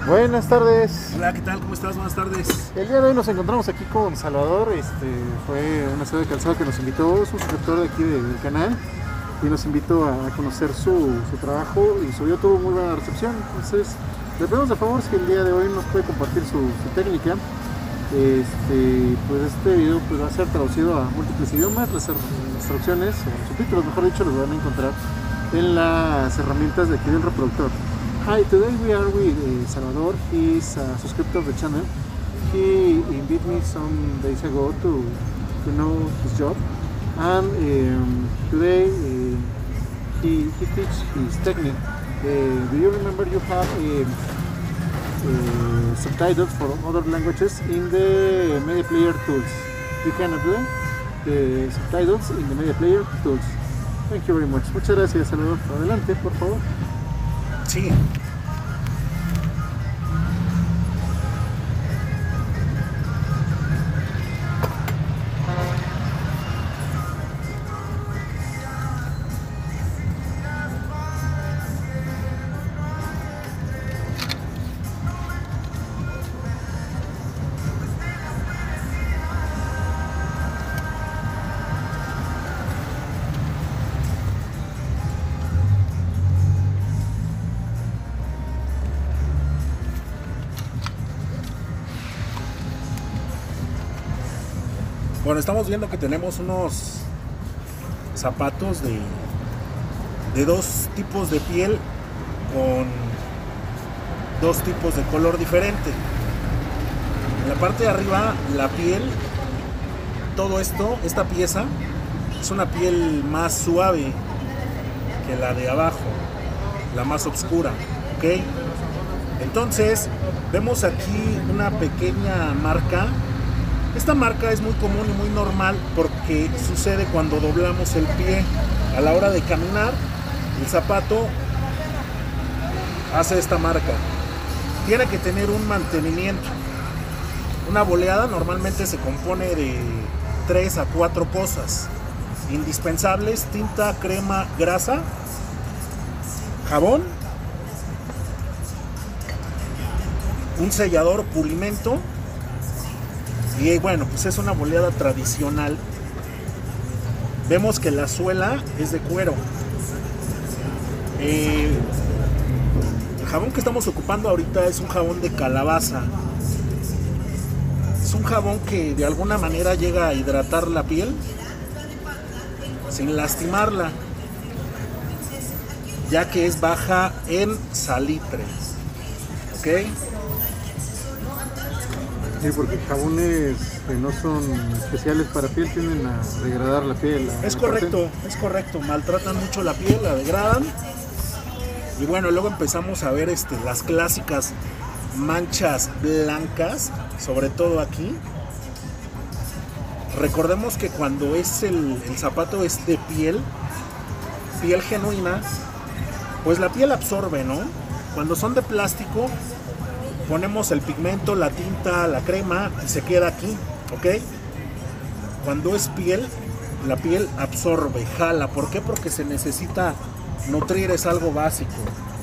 Buenas tardes. Hola, ¿qué tal? ¿Cómo estás? Buenas tardes. El día de hoy nos encontramos aquí con Salvador. Fue una ciudad de calzado que nos invitó, es un suscriptor de aquí del canal y nos invitó a conocer su trabajo y su video tuvo muy buena recepción. Entonces, le pedimos de favor si el día de hoy nos puede compartir su técnica. Pues este video pues, va a ser traducido a múltiples idiomas. Las traducciones, o subtítulos mejor dicho, los van a encontrar en las herramientas de aquí del reproductor. Hi, today we are with Salvador. He is a subscriber of the channel. He invited me some days ago to know his job, and today he teach his technique. Do you remember you have subtitles for other languages in the Media Player tools? You can apply the subtitles in the Media Player tools. Thank you very much. Muchas gracias, Salvador. Adelante, por favor. Sí. Bueno, estamos viendo que tenemos unos zapatos de dos tipos de piel con dos tipos de color diferente. En la parte de arriba, la piel, todo esto, esta pieza, es una piel más suave que la de abajo, la más oscura, ¿ok? Entonces, vemos aquí una pequeña marca. Esta marca es muy común y muy normal porque sucede cuando doblamos el pie. A la hora de caminar, el zapato hace esta marca. Tiene que tener un mantenimiento. Una boleada normalmente se compone de 3 a 4 cosas indispensables: tinta, crema, grasa, jabón, un sellador, pulimento. Y bueno, pues es una boleada tradicional. Vemos que la suela es de cuero. El jabón que estamos ocupando ahorita es un jabón de calabaza. Es un jabón que de alguna manera llega a hidratar la piel sin lastimarla, ya que es baja en salitre. ¿Ok? Sí, porque jabones que no son especiales para piel tienden a degradar la piel. Es correcto, maltratan mucho la piel, la degradan. Y bueno, luego empezamos a ver las clásicas manchas blancas, sobre todo aquí. Recordemos que cuando es el zapato es de piel genuina, pues la piel absorbe, ¿no? Cuando son de plástico, ponemos el pigmento, la tinta, la crema y se queda aquí, ¿ok? Cuando es piel, la piel absorbe, jala. ¿Por qué? Porque se necesita nutrir, es algo básico.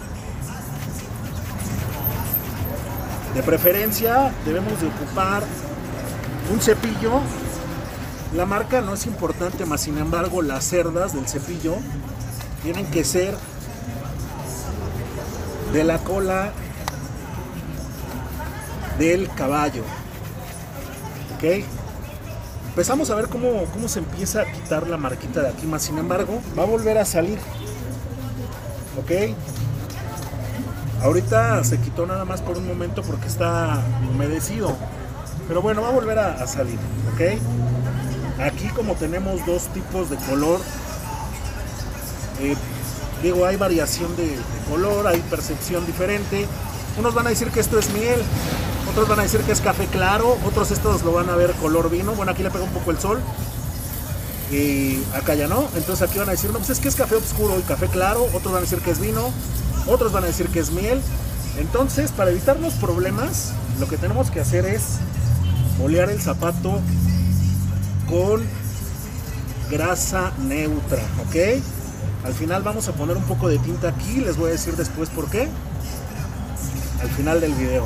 De preferencia debemos de ocupar un cepillo. La marca no es importante, más sin embargo las cerdas del cepillo tienen que ser de la cola del caballo. Ok, empezamos a ver cómo se empieza a quitar la marquita de aquí, más sin embargo va a volver a salir. Ok, ahorita se quitó nada más por un momento porque está humedecido, pero bueno, va a volver a salir. Ok, aquí como tenemos dos tipos de color, hay variación de color, hay percepción diferente. Unos van a decir que esto es miel, otros van a decir que es café claro, otros estos lo van a ver color vino. Bueno, aquí le pega un poco el sol y acá ya no. Entonces aquí van a decir, no, pues es que es café oscuro y café claro. Otros van a decir que es vino, otros van a decir que es miel. Entonces, para evitarnos problemas, lo que tenemos que hacer es bolear el zapato con grasa neutra, ¿ok? Al final vamos a poner un poco de tinta aquí, les voy a decir después por qué. al final del video.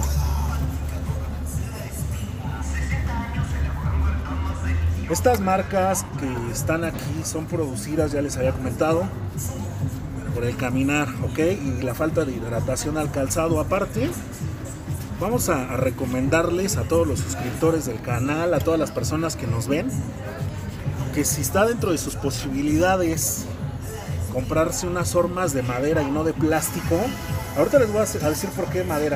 Estas marcas que están aquí son producidas, ya les había comentado, por el caminar, ¿ok? Y la falta de hidratación al calzado. Aparte, vamos a recomendarles a todos los suscriptores del canal, a todas las personas que nos ven, que si está dentro de sus posibilidades comprarse unas hormas de madera y no de plástico. Ahorita les voy a decir por qué madera.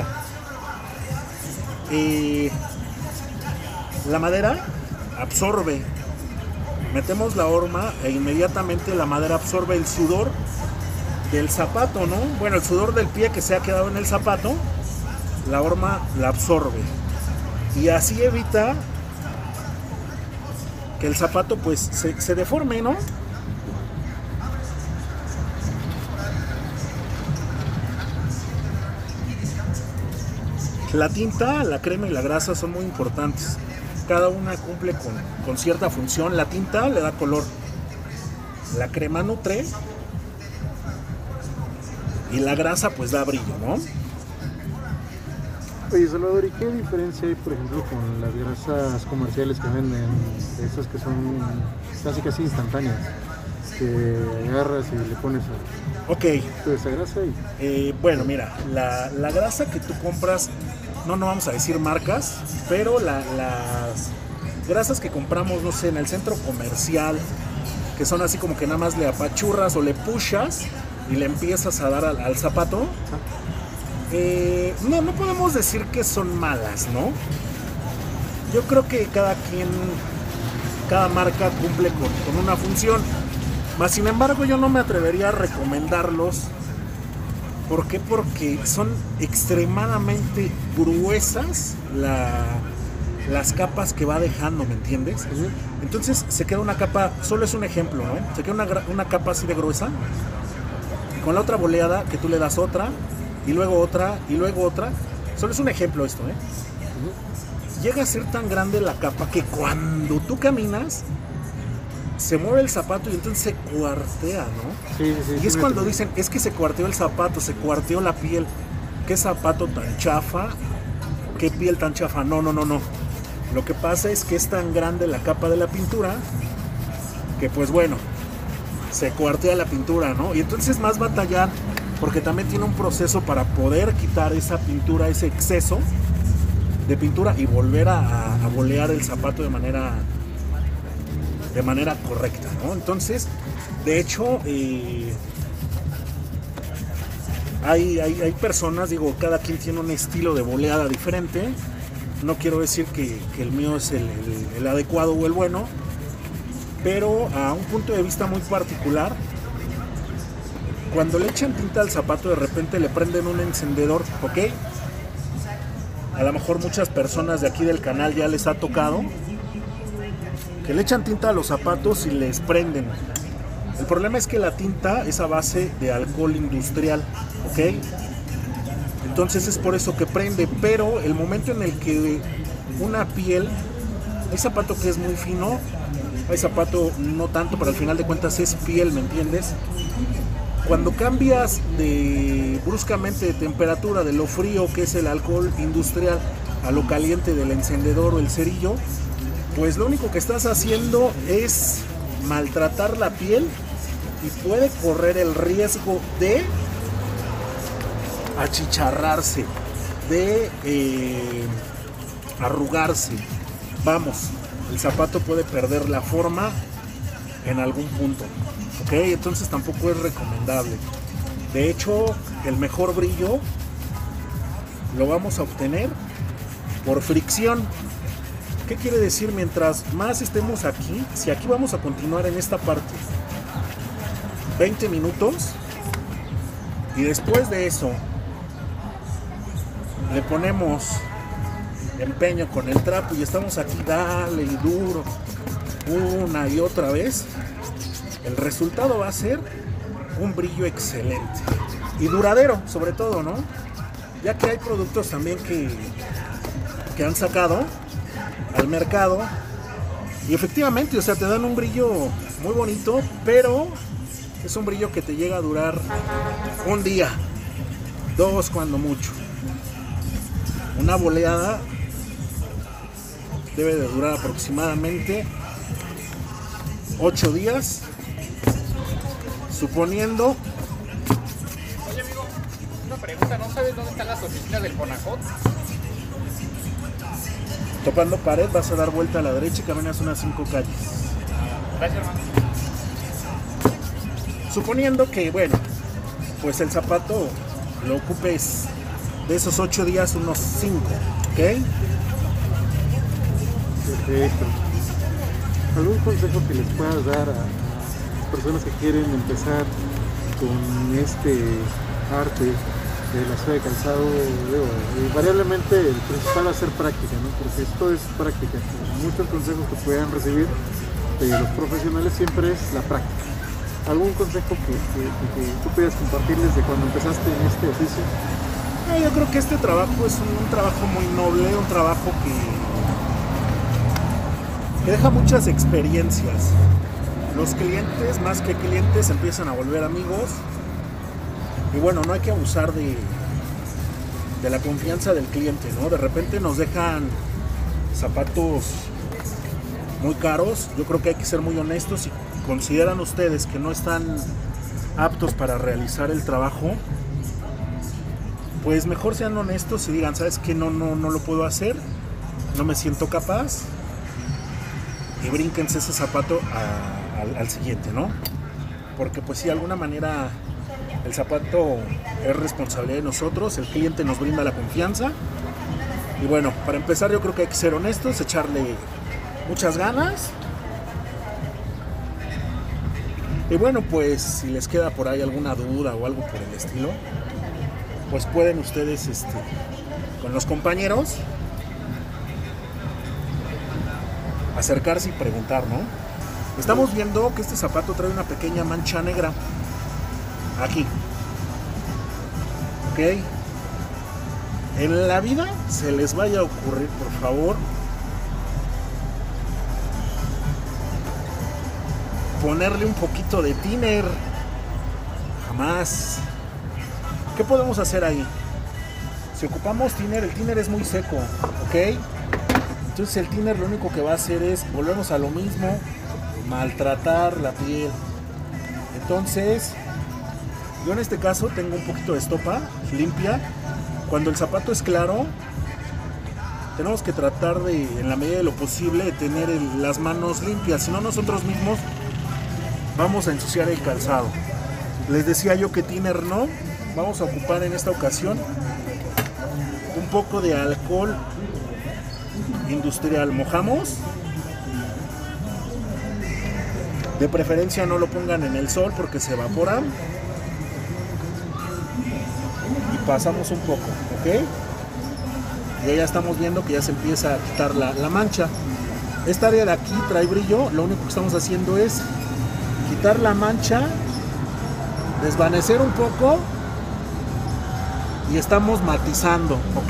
La madera absorbe. Metemos la horma e inmediatamente la madera absorbe el sudor del zapato, ¿no? Bueno, el sudor del pie que se ha quedado en el zapato, la horma la absorbe. Y así evita que el zapato pues se deforme, ¿no? La tinta, la crema y la grasa son muy importantes. Cada una cumple con cierta función. La tinta le da color, la crema nutre y la grasa pues da brillo, ¿no? Oye, Salvador, ¿y qué diferencia hay, por ejemplo, con las grasas comerciales que venden? Esas que son casi instantáneas, que agarras y le pones toda esa grasa y... bueno, mira, la grasa que tú compras, no vamos a decir marcas, pero las grasas que compramos, no sé, en el centro comercial, que son así como que nada más le apachurras o le pushas y le empiezas a dar al zapato, no podemos decir que son malas, ¿no? Yo creo que cada marca cumple con una función. Mas sin embargo, yo no me atrevería a recomendarlos. ¿Por qué? Porque son extremadamente gruesas las capas que va dejando, ¿me entiendes? Entonces se queda una capa, solo es un ejemplo, ¿no? Se queda una capa así de gruesa, y con la otra boleada que tú le das otra, y luego otra, y luego otra. Solo es un ejemplo esto, ¿eh? Llega a ser tan grande la capa que cuando tú caminas se mueve el zapato y entonces se cuartea, ¿no? Sí, y es cuando dicen, es que se cuarteó el zapato, se cuarteó la piel. ¿Qué zapato tan chafa? ¿Qué piel tan chafa? No. Lo que pasa es que es tan grande la capa de la pintura que pues bueno, se cuartea la pintura, ¿no? Y entonces más batallar, porque también tiene un proceso para poder quitar esa pintura, ese exceso de pintura y volver a bolear el zapato de manera correcta, ¿no? Entonces, de hecho, hay personas, digo, cada quien tiene un estilo de boleada diferente. No quiero decir que el mío es el adecuado o el bueno, pero a un punto de vista muy particular, cuando le echan tinta al zapato, de repente le prenden un encendedor, ¿ok? A lo mejor muchas personas de aquí del canal ya les ha tocado que le echan tinta a los zapatos y les prenden. El problema es que la tinta es a base de alcohol industrial, ¿ok? Entonces es por eso que prende, pero el momento en el que una piel, hay zapato que es muy fino, hay zapato no tanto, pero al final de cuentas es piel, ¿me entiendes? Cuando cambias bruscamente de temperatura, de lo frío que es el alcohol industrial a lo caliente del encendedor o el cerillo, pues lo único que estás haciendo es maltratar la piel y puede correr el riesgo de achicharrarse, de arrugarse. Vamos, el zapato puede perder la forma en algún punto, ¿ok? Entonces tampoco es recomendable. De hecho, el mejor brillo lo vamos a obtener por fricción. ¿Qué quiere decir? Mientras más estemos aquí, si aquí vamos a continuar en esta parte 20 minutos y después de eso le ponemos empeño con el trapo y estamos aquí, dale y duro una y otra vez, el resultado va a ser un brillo excelente y duradero, sobre todo, ¿no? Ya que hay productos también que han sacado al mercado y efectivamente, o sea, te dan un brillo muy bonito, pero es un brillo que te llega a durar un día, dos cuando mucho. Una boleada debe de durar aproximadamente 8 días, suponiendo. Oye amigo, una pregunta, ¿no sabes dónde están las oficinas del Fonacot? Topando pared, vas a dar vuelta a la derecha y caminas unas 5 calles. Gracias hermano. Suponiendo que, bueno, pues el zapato lo ocupes de esos 8 días unos 5, ¿ok? Perfecto. ¿Algún consejo que les puedas dar a personas que quieren empezar con este arte de la suela de calzado? Invariablemente el principal va a ser práctica, ¿no? Porque esto es práctica. Muchos consejos que puedan recibir de los profesionales siempre es la práctica. ¿Algún consejo que tú pudieras compartirles de cuando empezaste en este oficio? Yo creo que este trabajo es un trabajo muy noble, un trabajo que deja muchas experiencias. Los clientes, más que clientes, empiezan a volver amigos. Y bueno, no hay que abusar de la confianza del cliente, ¿no? De repente nos dejan zapatos muy caros. Yo creo que hay que ser muy honestos. Si consideran ustedes que no están aptos para realizar el trabajo, pues mejor sean honestos y digan, ¿sabes qué? No lo puedo hacer, no me siento capaz, y brínquense ese zapato al siguiente, ¿no? Porque pues sí, de alguna manera el zapato es responsabilidad de nosotros, el cliente nos brinda la confianza. Y bueno, para empezar yo creo que hay que ser honestos, echarle muchas ganas. Y bueno, pues si les queda por ahí alguna duda o algo por el estilo, pues pueden ustedes con los compañeros acercarse y preguntar, ¿no? Estamos viendo que este zapato trae una pequeña mancha negra aquí, ¿ok? En la vida se les vaya a ocurrir, por favor, ponerle un poquito de thinner. Jamás. ¿Qué podemos hacer ahí? Si ocupamos thinner, el thinner es muy seco, ¿ok? Entonces el thinner lo único que va a hacer es volvernos a lo mismo, maltratar la piel. Entonces, yo en este caso tengo un poquito de estopa limpia. Cuando el zapato es claro, tenemos que tratar de, en la medida de lo posible, de tener las manos limpias. Si no, nosotros mismos vamos a ensuciar el calzado. Les decía yo que thinner no. Vamos a ocupar en esta ocasión un poco de alcohol industrial. Mojamos. De preferencia no lo pongan en el sol porque se evapora. Y pasamos un poco, ¿ok? Y ya estamos viendo que ya se empieza a quitar la mancha. Esta área de aquí trae brillo. Lo único que estamos haciendo es quitar la mancha, desvanecer un poco y estamos matizando, ¿ok?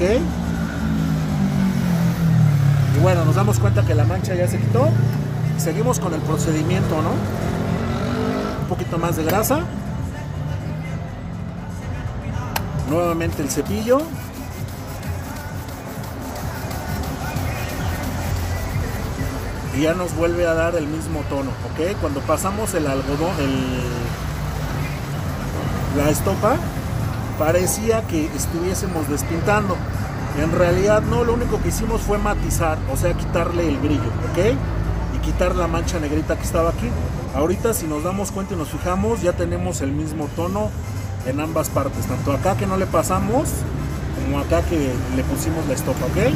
Y bueno, nos damos cuenta que la mancha ya se quitó. Seguimos con el procedimiento, ¿no? Un poquito más de grasa. Nuevamente el cepillo. Y ya nos vuelve a dar el mismo tono, ¿ok? Cuando pasamos el algodón, la estopa, parecía que estuviésemos despintando. En realidad no, lo único que hicimos fue matizar, o sea, quitarle el brillo, ¿ok? Y quitar la mancha negrita que estaba aquí. Ahorita, si nos damos cuenta y nos fijamos, ya tenemos el mismo tono en ambas partes, tanto acá que no le pasamos, como acá que le pusimos la estopa, ¿ok?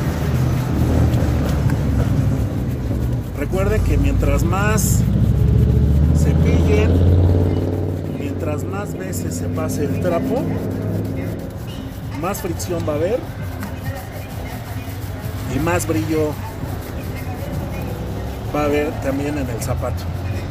Recuerden que mientras más cepillen, mientras más veces se pase el trapo, más fricción va a haber y más brillo va a haber también en el zapato.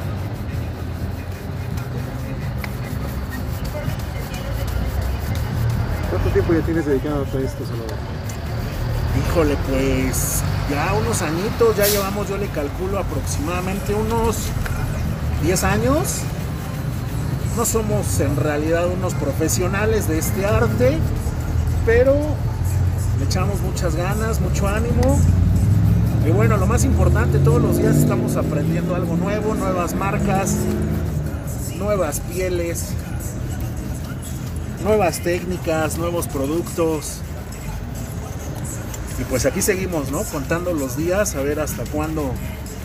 ¿Cuánto tiempo ya tienes dedicado a todo esto, Salvador? Híjole, pues ya unos añitos, ya llevamos, yo le calculo aproximadamente unos 10 años. No somos en realidad unos profesionales de este arte, pero Le echamos muchas ganas, mucho ánimo. Y bueno, lo más importante, todos los días estamos aprendiendo algo nuevo, nuevas marcas, nuevas pieles, nuevas técnicas, nuevos productos. Y pues aquí seguimos, ¿no? Contando los días, a ver hasta cuándo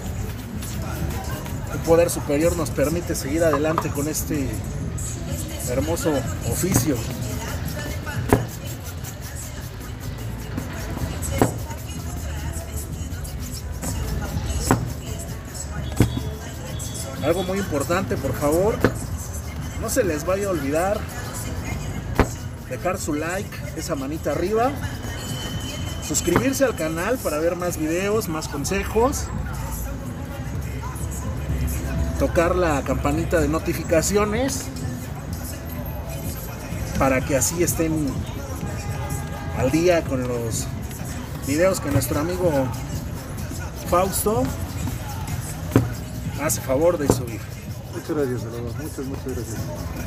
el poder superior nos permite seguir adelante con este hermoso oficio. Algo muy importante, por favor, no se les vaya a olvidar dejar su like, esa manita arriba, suscribirse al canal para ver más videos, más consejos, tocar la campanita de notificaciones para que así estén al día con los videos que nuestro amigo Fausto hace favor de subir. Muchas gracias, Salvador. Muchas gracias.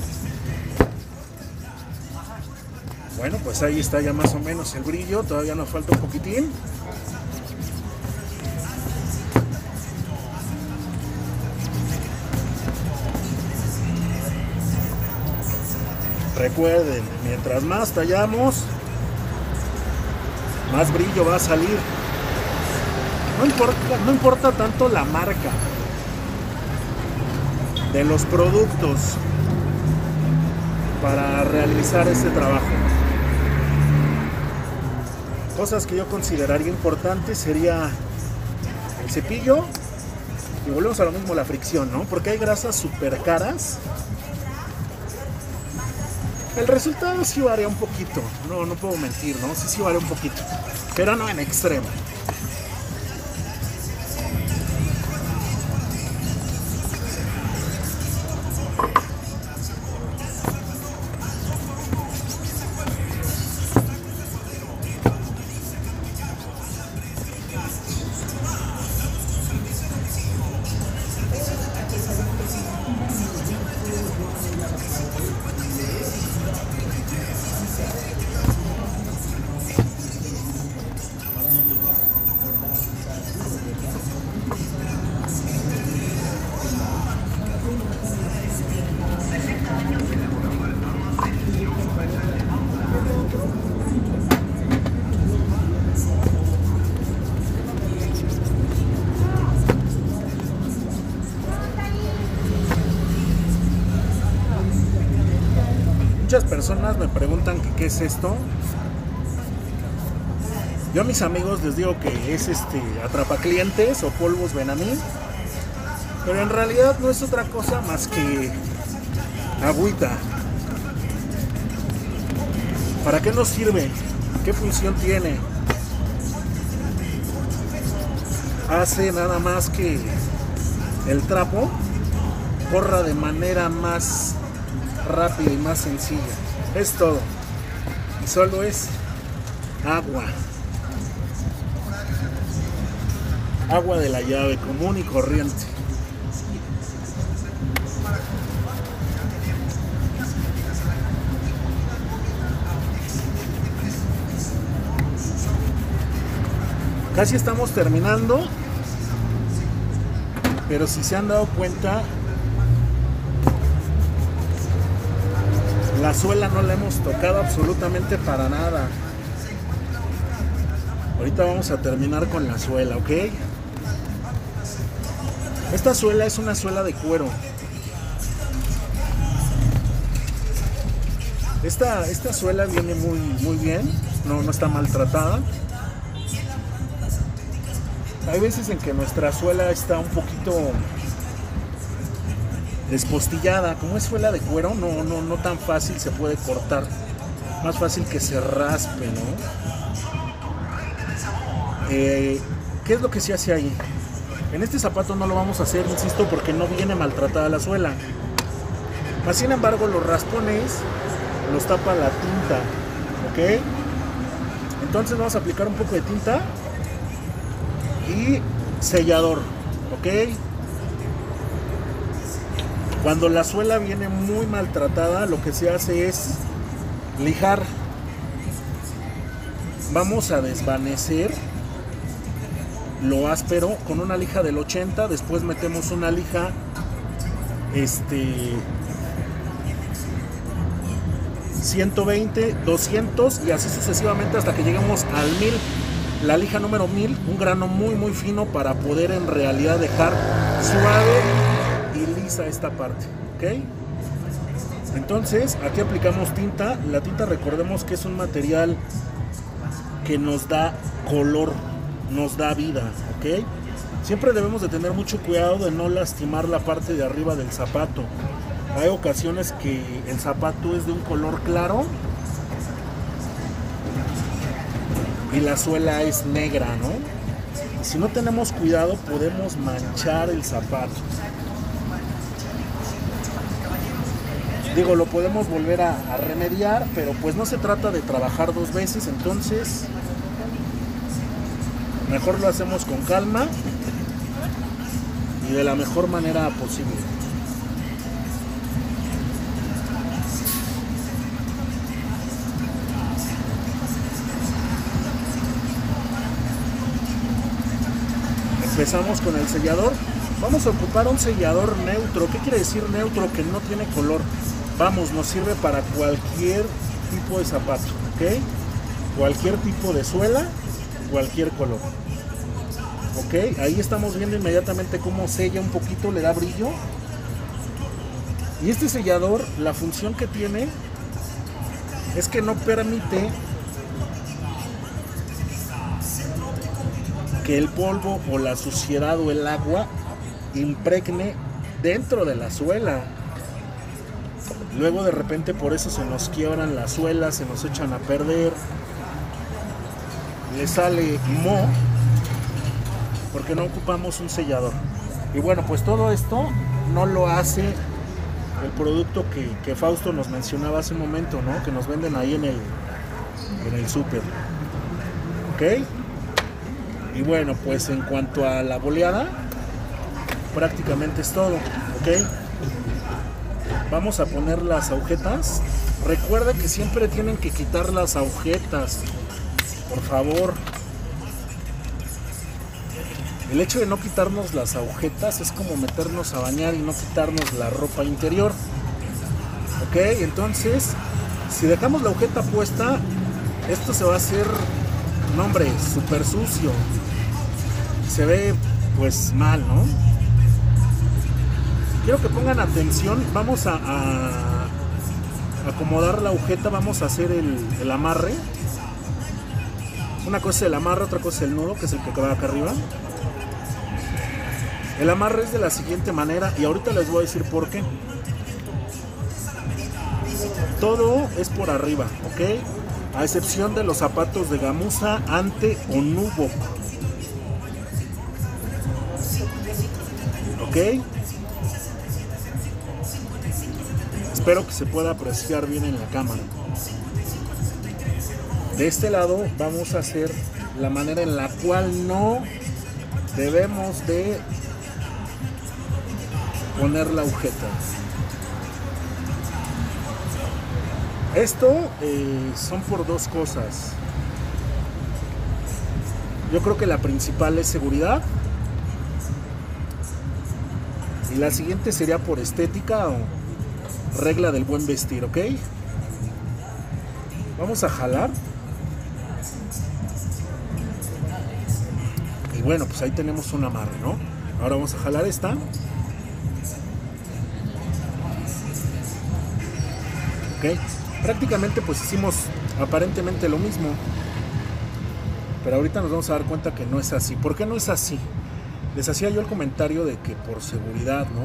Bueno, pues ahí está ya más o menos el brillo. Todavía nos falta un poquitín. Recuerden, mientras más tallamos, más brillo va a salir. No importa tanto la marca de los productos para realizar este trabajo. Cosas que yo consideraría importantes sería el cepillo y volvemos a lo mismo, la fricción, ¿no? Porque hay grasas súper caras. El resultado sí varía un poquito, no puedo mentir, ¿no? Sí varía un poquito, pero no en extremo. Muchas personas me preguntan que qué es esto. Yo a mis amigos les digo que es atrapaclientes o polvos Benamí, pero en realidad no es otra cosa más que agüita. ¿Para qué nos sirve? ¿Qué función tiene? Hace nada más que el trapo corra de manera más rápida y más sencilla. Es todo. Y solo es agua. Agua de la llave, común y corriente. Casi estamos terminando, pero si se han dado cuenta, la suela no la hemos tocado absolutamente para nada. Ahorita vamos a terminar con la suela, ¿ok? Esta suela es una suela de cuero. Esta suela viene muy bien, no está maltratada. Hay veces en que nuestra suela está un poquito despostillada. Como es suela de cuero, no tan fácil se puede cortar. Más fácil que se raspe, ¿no? ¿Qué es lo que se hace ahí? En este zapato no lo vamos a hacer, insisto, porque no viene maltratada la suela. Mas, sin embargo, los raspones los tapa la tinta, ¿ok? Entonces vamos a aplicar un poco de tinta y sellador, ¿ok? Cuando la suela viene muy maltratada, lo que se hace es lijar. vamos a desvanecer lo áspero con una lija del 80, después metemos una lija 120, 200 y así sucesivamente hasta que lleguemos al 1000. La lija número 1000, un grano muy muy fino para poder en realidad dejar suave y lisa esta parte, ¿ok? Entonces aquí aplicamos tinta. La tinta, recordemos que es un material que nos da color, nos da vida, ¿ok? Siempre debemos de tener mucho cuidado de no lastimar la parte de arriba del zapato. Hay ocasiones que el zapato es de un color claro y la suela es negra, ¿no? Y si no tenemos cuidado podemos manchar el zapato. Digo, lo podemos volver a remediar, pero pues no se trata de trabajar dos veces, entonces mejor lo hacemos con calma y de la mejor manera posible. Empezamos con el sellador. Vamos a ocupar un sellador neutro. ¿Qué quiere decir neutro? Que no tiene color. Vamos, nos sirve para cualquier tipo de zapato, ¿ok? Cualquier tipo de suela, cualquier color. Ok, ahí estamos viendo inmediatamente cómo sella un poquito, le da brillo. Y este sellador, la función que tiene es que no permite que el polvo o la suciedad o el agua impregne dentro de la suela. Luego de repente por eso se nos quiebran las suelas, se nos echan a perder, le sale moho porque no ocupamos un sellador. Y bueno, pues todo esto no lo hace el producto que Fausto nos mencionaba hace un momento, ¿no? Que nos venden ahí en el súper. ¿Ok? Y bueno, pues en cuanto a la boleada, prácticamente es todo. ¿Ok? Vamos a poner las agujetas. Recuerda que siempre tienen que quitar las agujetas, por favor. El hecho de no quitarnos las agujetas es como meternos a bañar y no quitarnos la ropa interior. Ok, entonces si dejamos la agujeta puesta, esto se va a hacer, no hombre, súper sucio. Se ve pues mal, ¿no? Quiero que pongan atención. Vamos a acomodar la agujeta, vamos a hacer el amarre. Una cosa es el amarre, otra cosa es el nudo, que es el que va acá arriba. El amarre es de la siguiente manera y ahorita les voy a decir por qué. Todo es por arriba, ¿ok? A excepción de los zapatos de gamuza, ante o nubo. ¿Ok? Espero que se pueda apreciar bien en la cámara. De este lado vamos a hacer la manera en la cual no debemos de poner la agujeta. Esto son por dos cosas. Yo creo que la principal es seguridad y la siguiente sería por estética o regla del buen vestir, ¿ok? Vamos a jalar. Y bueno, pues ahí tenemos un amarre, ¿no? Ahora vamos a jalar esta. Ok, prácticamente pues hicimos aparentemente lo mismo, pero ahorita nos vamos a dar cuenta que no es así. ¿Por qué no es así? Les hacía yo el comentario de que por seguridad, ¿no?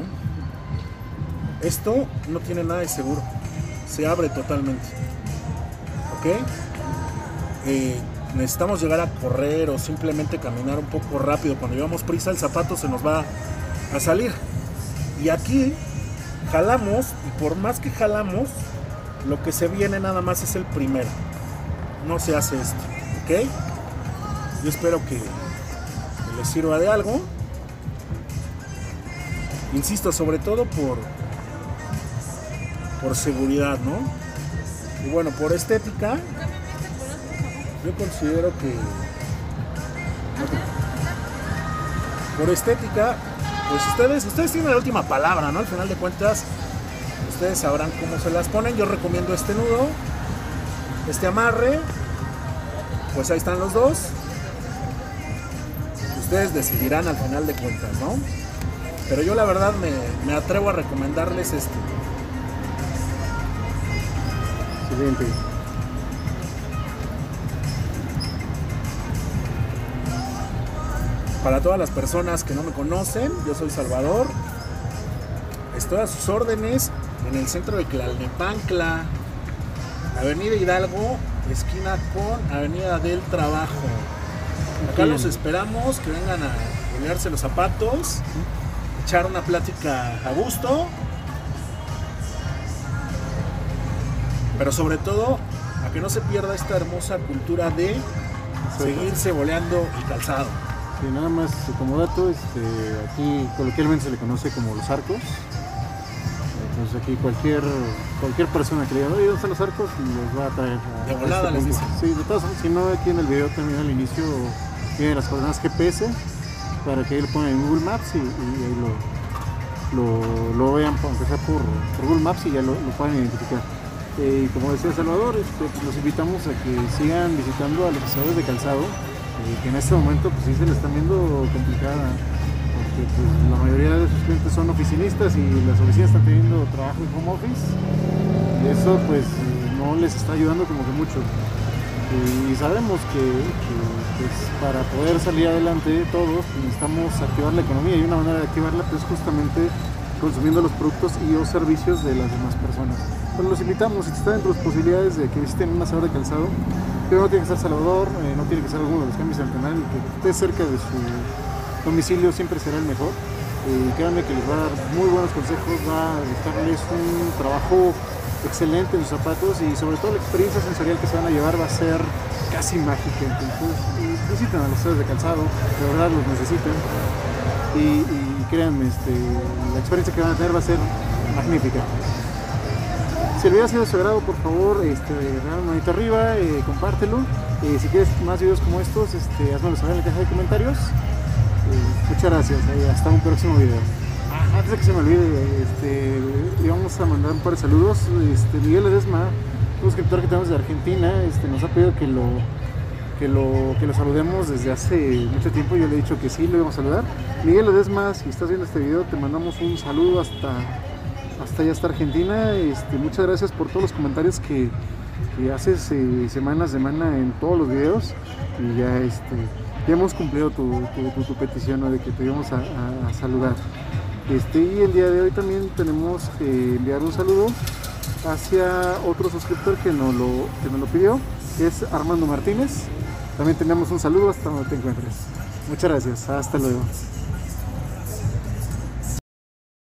Esto no tiene nada de seguro, se abre totalmente. ¿Ok? Necesitamos llegar a correr o simplemente caminar un poco rápido. Cuando llevamos prisa el zapato se nos va a salir. Y aquí jalamos y por más que jalamos, lo que se viene nada más es el primero. No se hace esto, ¿ok? Yo espero que les sirva de algo. Insisto, sobre todo por seguridad, ¿no? Y bueno, por estética, yo considero que por estética, pues ustedes tienen la última palabra, ¿no? Al final de cuentas, ustedes sabrán cómo se las ponen. Yo recomiendo este nudo, este amarre, pues ahí están los dos. Ustedes decidirán al final de cuentas, ¿no? Pero yo la verdad me atrevo a recomendarles este. Excelente. Para todas las personas que no me conocen, yo soy Salvador. Estoy a sus órdenes en el centro de Tlalnepantla, Avenida Hidalgo, esquina con Avenida del Trabajo. Acá los esperamos, que vengan a bolearse los zapatos, echar una plática a gusto, pero sobre todo a que no se pierda esta hermosa cultura de seguirse boleando el calzado. Sí, nada más como dato, aquí coloquialmente se le conoce como los arcos. Entonces aquí cualquier persona que le diga, oye, ¿dónde están los arcos? Los va a traer de volada, les dice. Sí, de todas formas, si no, aquí en el video también al inicio vienen las coordenadas GPS para que ahí lo pongan en Google Maps y ahí lo vean, aunque sea por Google Maps, y ya lo puedan identificar. Y como decía Salvador, los invitamos a que sigan visitando a los aseadores de calzado, que en este momento pues sí se le están viendo complicada, porque pues, la mayoría de sus clientes son oficinistas y las oficinas están teniendo trabajo en home office, y eso pues no les está ayudando como que mucho. Y sabemos que pues, para poder salir adelante todos necesitamos activar la economía, y una manera de activarla pues justamente consumiendo los productos y o servicios de las demás personas. Pero los invitamos, si están dentro de las posibilidades de que visiten un aseador de calzado, pero no tiene que ser Salvador, no tiene que ser alguno de los cambios del canal, que esté cerca de su domicilio siempre será el mejor. Créanme que les va a dar muy buenos consejos, va a dejarles un trabajo excelente en sus zapatos, y sobre todo la experiencia sensorial que se van a llevar va a ser casi mágica. Entonces visiten a los aseadores de calzado, de verdad los necesitan, y créanme, la experiencia que van a tener va a ser magnífica. Si el video ha sido de su agrado, por favor, dale una manita arriba, compártelo. Si quieres más videos como estos, házmelo saber en la caja de comentarios. Muchas gracias, hasta un próximo video. Antes de que se me olvide, le vamos a mandar un par de saludos. Miguel Ledesma, un suscriptor que tenemos de Argentina, nos ha pedido que lo saludemos desde hace mucho tiempo. Yo le he dicho que sí, lo íbamos a saludar. Miguel Ledesma, si estás viendo este video, te mandamos un saludo hasta allá, hasta Argentina. Muchas gracias por todos los comentarios que haces semana a semana en todos los videos, y ya hemos cumplido tu petición, ¿no?, de que te íbamos a saludar. Y el día de hoy también tenemos que enviar un saludo hacia otro suscriptor que nos lo pidió, que es Armando Martínez. También tenemos un saludo hasta donde te encuentres. Muchas gracias, hasta luego.